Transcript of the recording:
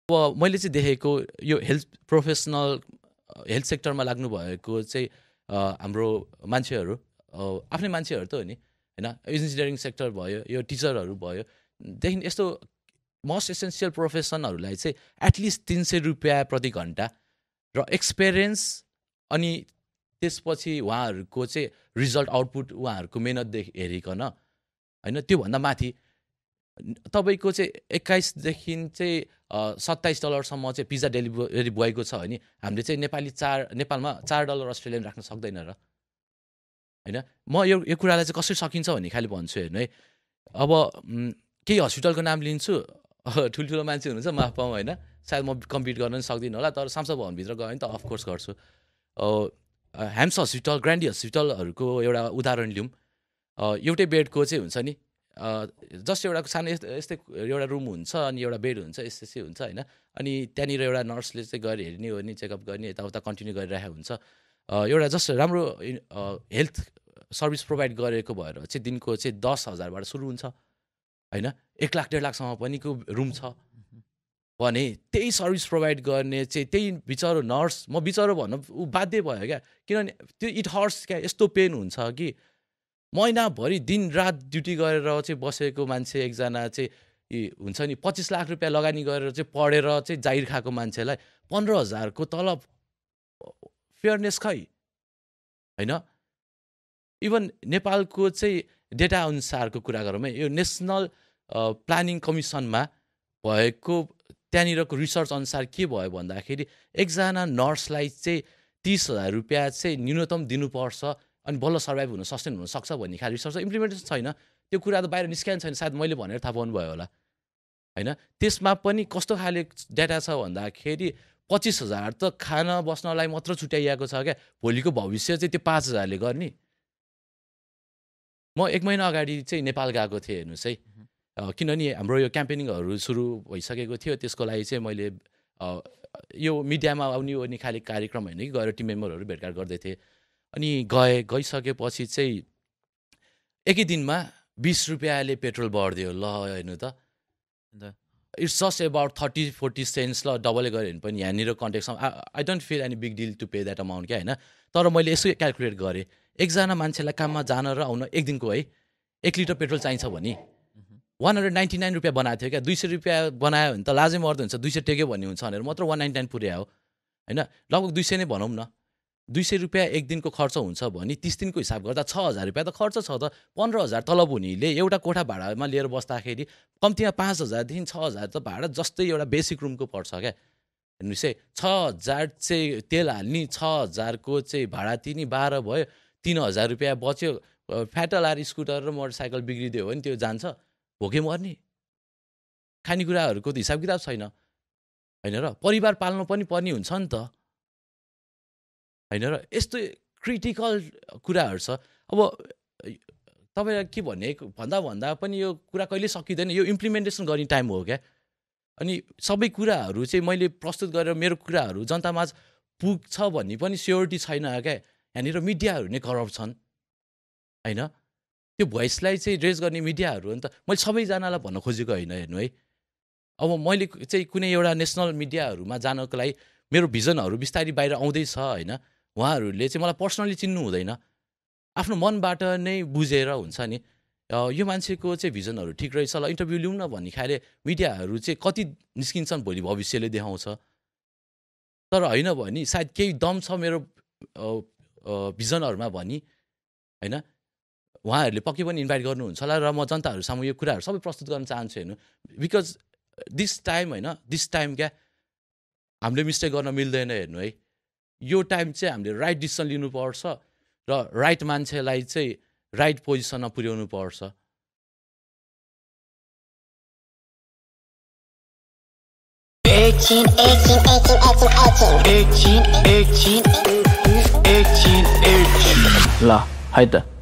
अब मैले चाहिँ देखेको यो हेल्थ प्रोफेसनल हेल्थ सेक्टरमा लाग्नु भएको चाहिँ हाम्रो मान्छेहरू आफ्नै मान्छेहरू त हो नि हैन इन्जिनियरिङ सेक्टर भयो यो टिचरहरू भयो देखि यस्तो मोस्ट एसेन्सियल प्रोफेसनहरूलाई चाहिँ एटलिस्ट 300 रुपियाँ प्रति घन्टा र एक्सपिरियन्स अनि त्यसपछि उहाँहरूको चाहिँ रिजल्ट आउटपुट उहाँहरूको मेहनत हेरिकन हैन त्योभन्दा माथि तपाईको चाहिँ 21 देखि चाहिँ $27 चाहिँ पिज्जा डेलिभरी बोयको छ भने हामीले चाहिँ नेपालमा $4 अस्ट्रेलियन राख्न सक्दैन र हैन म यो कुरालाई चाहिँ कसरी सकिन्छ भन्ने खाली भन्छु हेर्नु है अब केही हस्पिटलको नाम लिन्छु ठुल्ठुलो मान्छे हुनुहुन्छ माफ पाऊँ हैन सायद म कम्पिट गर्न सक्दिनँ होला तर संसद भवनभित्र गयो भने त अफकोर्स गर्छु ह्याम्स हस्पिटल ग्रान्डी हस्पिटलहरूको एउटा उदाहरण लिउँ एउटै बेडको चाहिँ हुन्छ नि जस्ट एउटा सानो यस्तै एउटा रुम हुन्छ अनि एउटा बेड हुन्छ यस्तै हुन्छ हैन अनि त्यहाँनिर एउटा नर्सले चाहिँ गएर हेर्ने हो नि चेकअप गर्ने यताउता कन्टिन्यू गरिरहेको हुन्छ एउटा जस्ट राम्रो हेल्थ सर्भिस प्रोभाइड गरेको भएर चाहिँ दिनको चाहिँ 10,000 बाट सुरु हुन्छ हैन 1 लाख 1.5 लाखसम्म पनि को रुम छ भने त्यही सर्भिस प्रोभाइड गर्ने चाहिँ त्यही बिचारो नर्स म बिचारो भन्न उ बाध्य भयो क्या किनभने त्यो इट हर्ट्स क्या यस्तो पेन हुन्छ कि महिनाभरि दिन रात ड्युटी गरेर चाहिँ बसेको मान्छे एकजना चाहिँ हुन्छ नि 25 लाख रुपियाँ लगानी गरेर चाहिँ पढेर चाहिँ जाहिर खाएको मान्छेलाई 15,000 को तलब फेयरनेस खै हैन इभन नेपालको चाहिँ डेटा अनुसारको कुरा गरौँ है यो नेसनल प्लानिङ कमिसनमा भएको त्यहाँनिरको रिसर्च अनुसार के भयो भन्दाखेरि एकजना नर्सलाई चाहिँ 30,000 रुपियाँ चाहिँ न्यूनतम दिनुपर्छ अनि बल्ल सर्भाइभ हुन सस्टेन हुन सक्छ भन्ने खाली रिसर्च इम्प्लिमेन्टेसन छैन त्यो कुरा त बाहिर निस्किएको छैन सायद मैले भनेर थाहा पाउनु भयो होला हैन त्यसमा पनि कस्तो खाले डेटा छ भन्दाखेरि 25,000 त खाना बस्नलाई मात्र छुट्याइएको छ क्या भोलिको भविष्य चाहिँ त्यो 5,000 ले गर्ने म 1 महिना अगाडि चाहिँ नेपाल गएको थिएँ हेर्नुस् है किनभने हाम्रो यो क्याम्पेनिङहरू सुरु भइसकेको थियो त्यसको लागि चाहिँ मैले यो मिडियामा आउने ओर्ने खाली कार्यक्रम हैन कि गएर टिम मेम्बरहरू भेटघाट गर्दै थिएँ अनि गइसकेपछि चाहिँ एकै दिनमा 20 रुपियाँले पेट्रोल बढ्दियो ल हेर्नु त इट्स जस्ट अबाउट 30-40 सेन्ट्स ल डबल गरे भने पनि यहाँनिर कन्टेक्समा I don't feel any big deal to pay that amount क्या हैन तर मैले यसो क्यालकुलेट गरेँ एकजना मान्छेलाई काममा जान र आउन एक दिनको है 1 लिटर पेट्रोल चाहिन्छ भने 199 रुपियाँ बनाएको थियो क्या 200 रुपियाँ बनायो भने त लाजै मर्दो हुन्छ 200 टेक्यो भन्ने हुन्छ भनेर मात्र 199 पुर्यायो हैन लगभग 200 नै भनौँ न 200 रुपियाँ एक दिनको खर्च हुन्छ भने 30 दिनको हिसाब गर्दा 6,000 रुपियाँ त खर्च छ त 15,000 तलब हुनेले एउटा कोठा भाडामा लिएर बस्दाखेरि कम्तीमा 5,000 देखि 6,000 त भाडा जस्तै एउटा बेसिक रुमको पर्छ क्या हेर्नुहोस् है 6,000 चाहिँ तेल हाल्ने 6,000 को चाहिँ भाडा तिर्ने 12 भयो 3,000 रुपियाँ बच्यो फ्याटल आर स्कुटर र मोटरसाइकल बिग्रिदियो भने त्यो जान्छ भोके मर्ने खानेकुराहरूको त हिसाब किताब छैन हैन र परिवार पाल्नु पनि पर्ने हुन्छ नि त हैन र यस्तो क्रिटिकल कुराहरू छ अब तपाईलाई के भन्ने भन्दा पनि यो कुरा कहिले सकिदैन यो इम्प्लिमेन्टेसन गर्ने टाइम हो क्या अनि सबै कुराहरू चाहिँ मैले प्रस्तुत गरेर मेरो कुराहरू जनतामाझ पुग्छ भन्ने पनि स्योरिटी छैन क्या यहाँनिर मिडियाहरू नै करप्ट छन् हैन त्यो भोइसलाई चाहिँ रेज गर्ने मिडियाहरू हो नि त मैले सबैजनालाई भन्न खोजेको होइन हेर्नु है अब मैले चाहिँ कुनै एउटा नेसनल मिडियाहरूमा जानको लागि मेरो भिजनहरू बिस्तारै बाहिर आउँदैछ हैन उहाँहरूले चाहिँ मलाई पर्सनली चिन्नु हुँदैन आफ्नो मनबाट नै बुझेर हुन्छ नि यो मान्छेको चाहिँ भिजनहरू ठिक रहेछ ल इन्टरभ्यू लिउँ न भन्ने खाले मिडियाहरू चाहिँ कति निस्किन्छन् भोलि भविष्यले देखाउँछ तर होइन भने सायद केही दम छ मेरो भिजनहरूमा भनी हैन उहाँहरूले पक्कै पनि इन्भाइट गर्नुहुन्छ होला र म जनताहरू सामु यो कुराहरू सबै प्रस्तुत गर्न चाहन्छु हेर्नु बिकज दिस टाइम क्या हामीले मिस्टेक गर्न मिल्दैन हेर्नु है यो टाइम चाहिँ हामीले राइट डिसिसन लिनुपर्छ र राइट मान्छेलाई चाहिँ राइट पोजिसनमा पुर्याउनु पर्छ ल है त